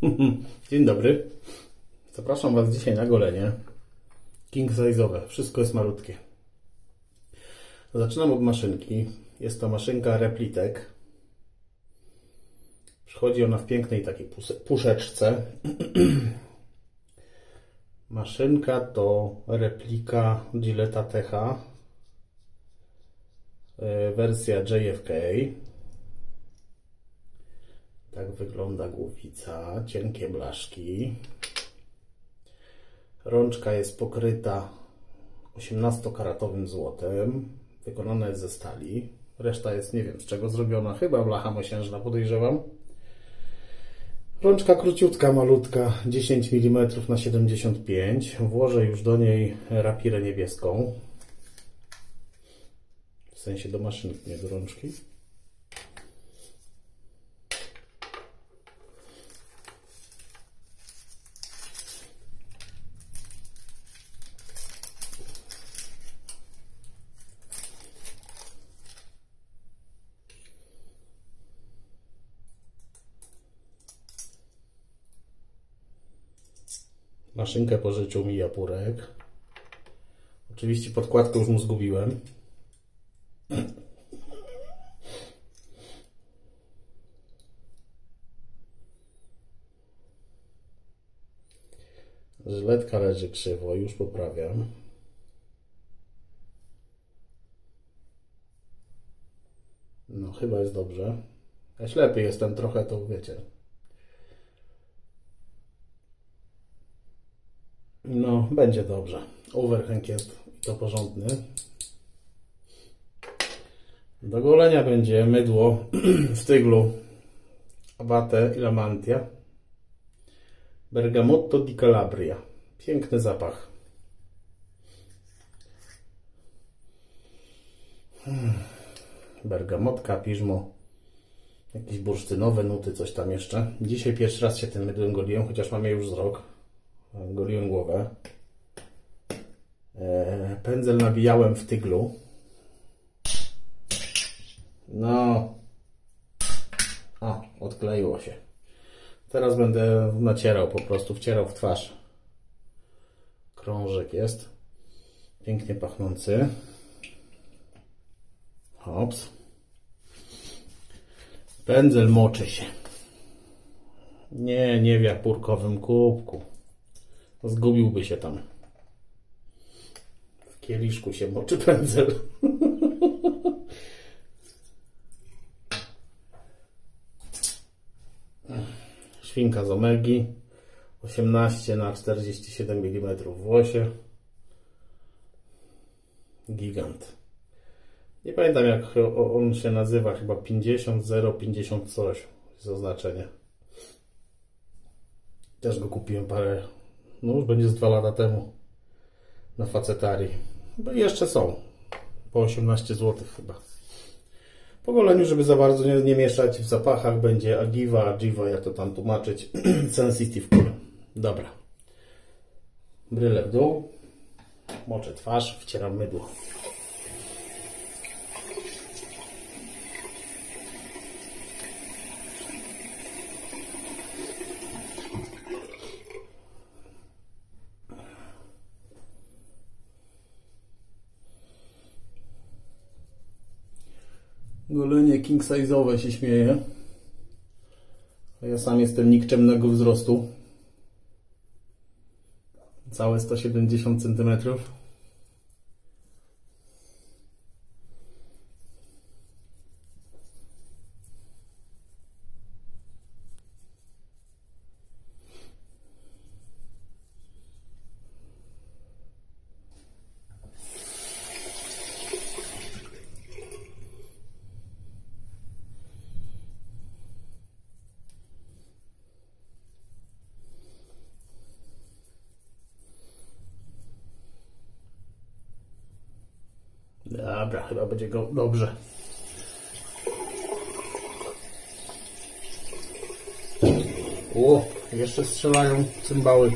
Dzień dobry. Zapraszam Was dzisiaj na golenie king size'owe. Wszystko jest malutkie. Zaczynam od maszynki. Jest to maszynka Replitek. Przychodzi ona w pięknej takiej puszeczce. Maszynka to replika Gilletta TH. Wersja JFK. Tak wygląda głowica, cienkie blaszki. Rączka jest pokryta 18-karatowym złotem. Wykonana jest ze stali. Reszta jest, nie wiem z czego zrobiona, chyba blacha mosiężna, podejrzewam. Rączka króciutka, malutka, 10 mm na 75. Włożę już do niej rapirę niebieską. W sensie do maszynki, nie do rączki. Maszynkę pożyczył mi Japurek. Oczywiście podkładkę już mu zgubiłem. Żyletka leży krzywo, już poprawiam. No chyba jest dobrze. Ja ślepy jestem trochę, to wiecie. No, będzie dobrze. Overhang jest to porządny. Do golenia będzie mydło w tyglu Abate i Lamantia. Bergamotto di Calabria. Piękny zapach. Bergamotka, piżmo. Jakieś bursztynowe nuty, coś tam jeszcze. Dzisiaj pierwszy raz się tym mydłem goliłem, chociaż mam je już z rok. Goliłem głowę. Pędzel nabijałem w tyglu. No. O, odkleiło się. Teraz będę nacierał po prostu, wcierał w twarz. Krążek jest. Pięknie pachnący. Hops. Pędzel moczy się. Nie w japurkowym kubku. Zgubiłby się tam. W kieliszku się moczy pędzel. Świnka z Omegi. 18 na 47 mm w łosie. Gigant. Nie pamiętam jak on się nazywa. Chyba 50 050 coś. Jest oznaczenie. Też go kupiłem parę. No już będzie z 2 lata temu na Facetarii. Bo jeszcze są. Po 18 zł chyba. Po goleniu, żeby za bardzo nie mieszać w zapachach, będzie Agiva, jak to tam tłumaczyć. Sensitive Cool. Dobra. Brylę w dół. Moczę twarz, wcieram mydło. Golenie king size'owe się śmieje. A ja sam jestem nikczemnego wzrostu. Całe 170 cm. Dobra, chyba będzie go dobrze. O, jeszcze strzelają cymbały.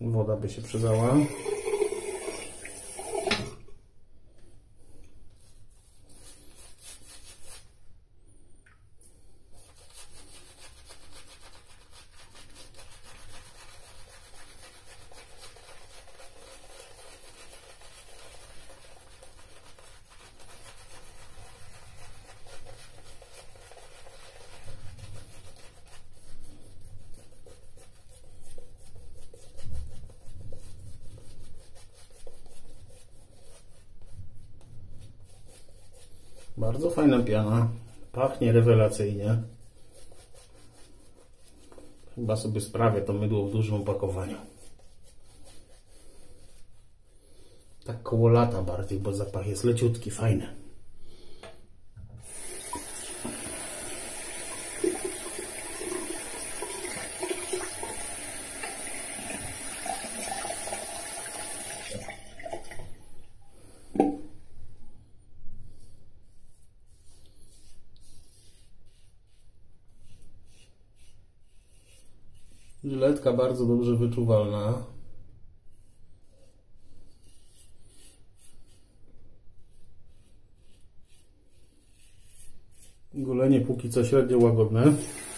Woda by się przydała. Bardzo fajna piana. Pachnie rewelacyjnie. Chyba sobie sprawię to mydło w dużym opakowaniu. Tak koło lata bardziej, bo zapach jest leciutki, fajny. Żyletka bardzo dobrze wyczuwalna. Golenie póki co średnio łagodne.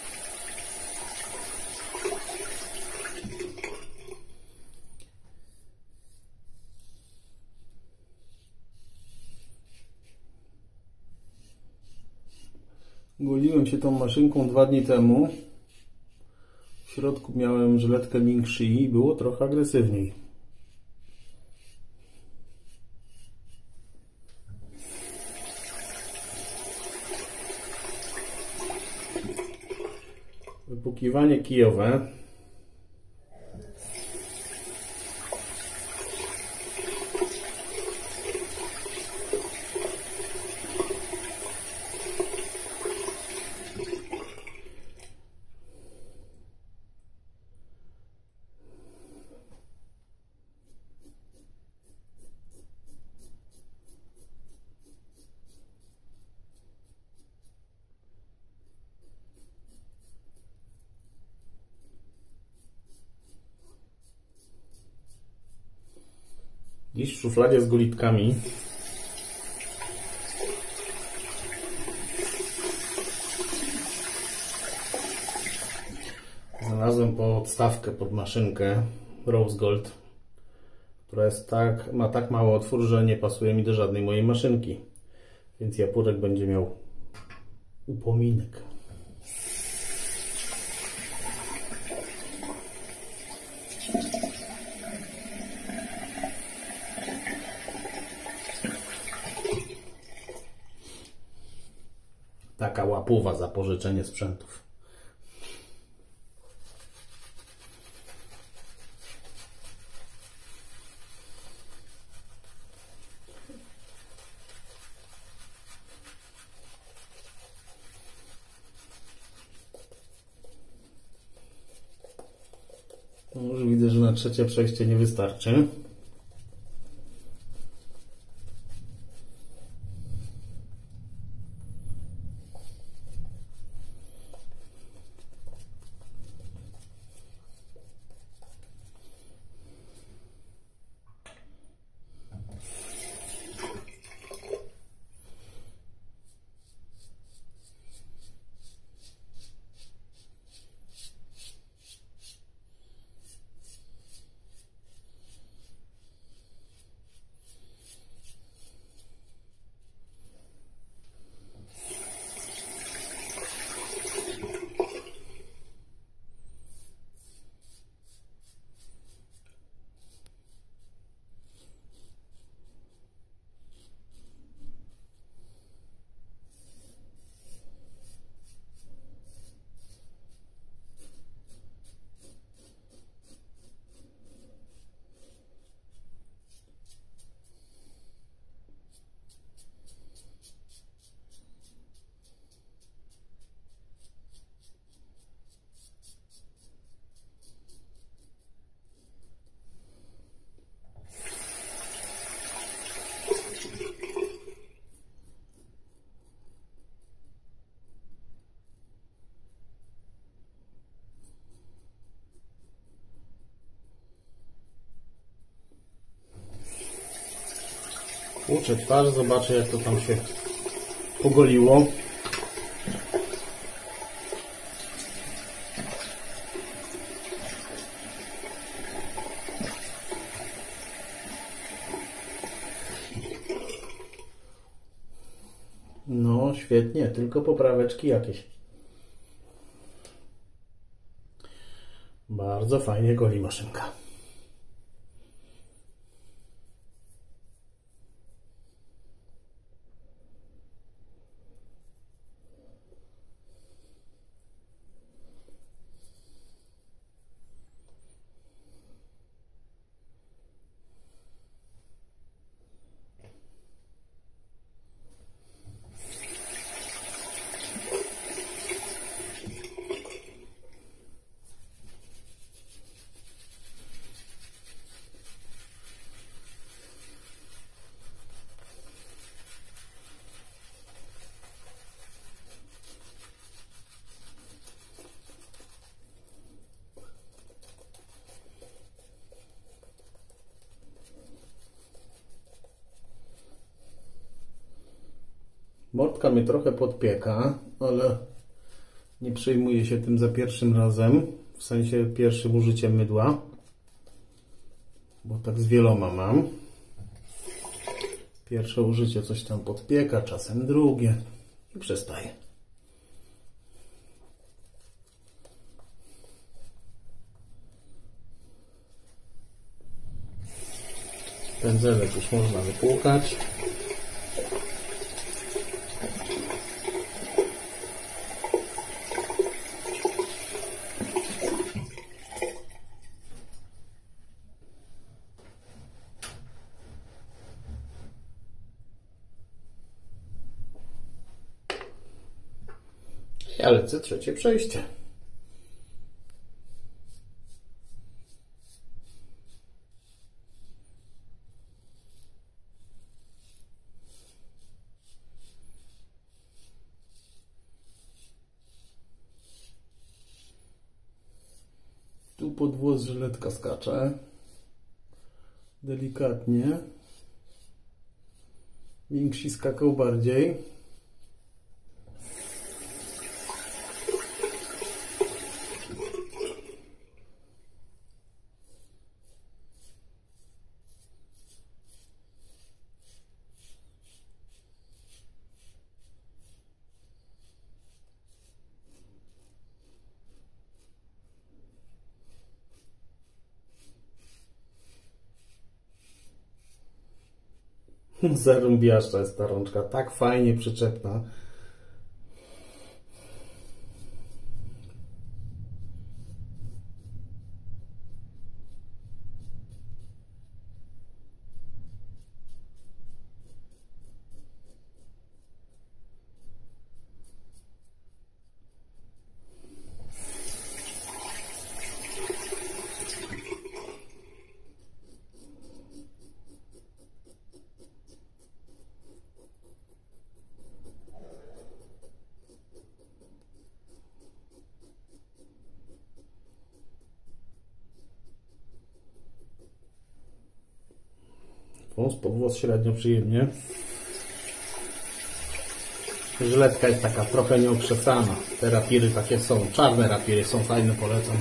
Goliłem się tą maszynką 2 dni temu. W środku miałem żyletkę Ming Shi i było trochę agresywniej. Wypłukiwanie kijowe. Dziś w szufladzie z golitkami. Znalazłem podstawkę pod maszynkę Rose Gold, która jest ma tak mały otwór, że nie pasuje mi do żadnej mojej maszynki. Więc Japurek będzie miał upominek. Taka łapuwa za pożyczenie sprzętów. Już widzę, że na trzecie przejście nie wystarczy. Tłuczę twarz, zobaczę jak to tam się pogoliło. No świetnie, tylko popraweczki jakieś. Bardzo fajnie goli maszynka. Mordka mnie trochę podpieka, ale nie przejmuję się tym za pierwszym razem, w sensie pierwszym użyciem mydła, bo tak z wieloma mam. Pierwsze użycie coś tam podpieka, czasem drugie i przestaje. Pędzelek już można wypłukać. Ja lecę trzecie przejście. Tu pod włos żyletka skacze. Delikatnie. Więksi skakał bardziej. Zarąbiaszcza jest ta rączka, tak fajnie przyczepna. Wąs pod włos średnio przyjemnie. Żyletka jest taka trochę nieokrzesana. Te rapiry takie są. Czarne rapiry są fajne, polecam.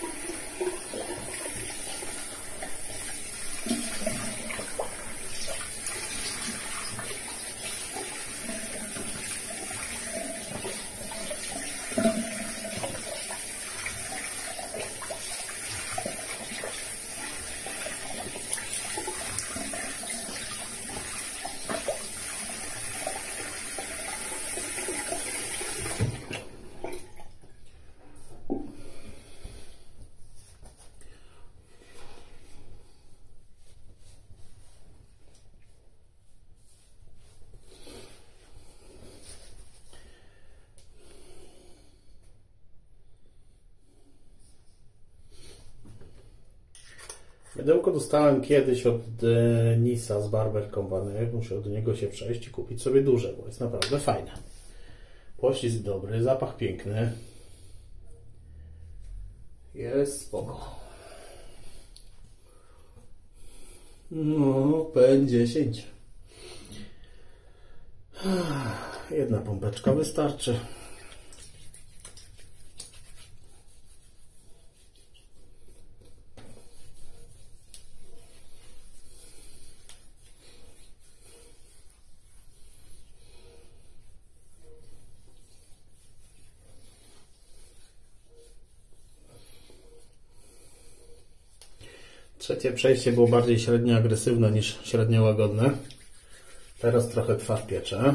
Mydełko dostałem kiedyś od Denisa z Barber Company. Muszę do niego się przejść i kupić sobie duże, bo jest naprawdę fajne. Poślizg dobry, zapach piękny. Jest spoko. No, P10. Jedna pompeczka wystarczy. Trzecie przejście było bardziej średnio agresywne niż średnio łagodne. Teraz trochę twarz piecze.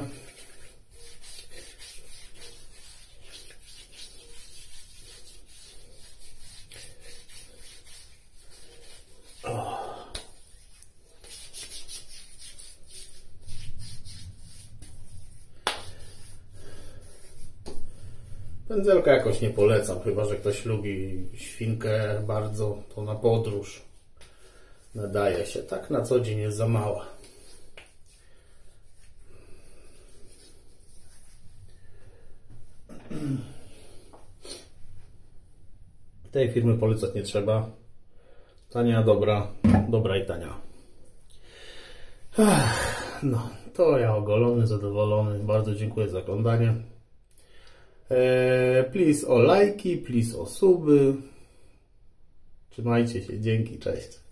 Pędzelka jakoś nie polecam, chyba że ktoś lubi świnkę bardzo, to na podróż nadaje się. Tak na co dzień jest za mała. Tej firmy polecać nie trzeba. Tania, dobra, dobra i tania. No, to ja ogolony, zadowolony. Bardzo dziękuję za oglądanie. Please o lajki, please o suby. Trzymajcie się, dzięki, cześć.